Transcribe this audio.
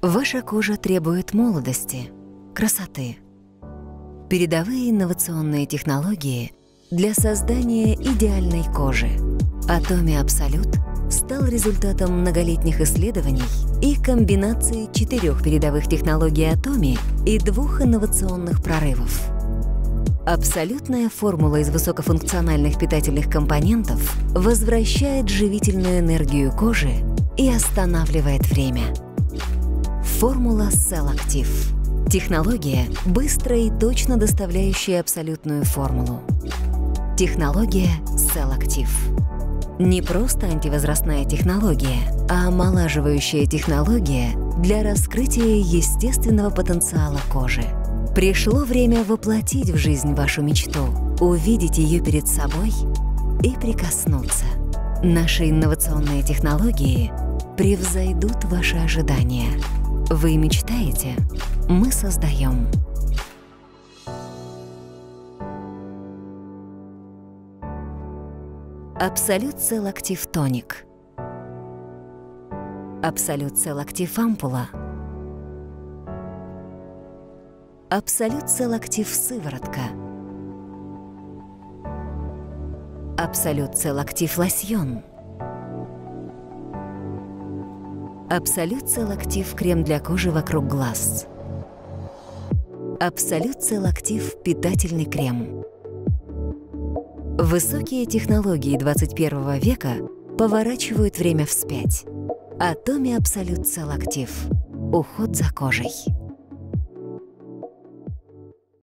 Ваша кожа требует молодости, красоты. Передовые инновационные технологии для создания идеальной кожи. Atomy Absolute стал результатом многолетних исследований и комбинации 4 передовых технологий Atomy и 2 инновационных прорывов. Абсолютная формула из высокофункциональных питательных компонентов возвращает живительную энергию кожи и останавливает время. Формула Cell Active. Технология, быстро и точно доставляющая абсолютную формулу. Технология Cell Active. Не просто антивозрастная технология, а омолаживающая технология для раскрытия естественного потенциала кожи. Пришло время воплотить в жизнь вашу мечту, увидеть ее перед собой и прикоснуться. Наши инновационные технологии превзойдут ваши ожидания. Вы мечтаете? Мы создаем. Absolute Cell Active Tonic. Absolute Cell Active Ампула. Absolute Cell Active Сыворотка. Absolute Cell Active Лосьон. Absolute Cell Active крем для кожи вокруг глаз. Absolute Cell Active питательный крем. Высокие технологии 21 века поворачивают время вспять. Atomy Absolute Cell Active. Уход за кожей.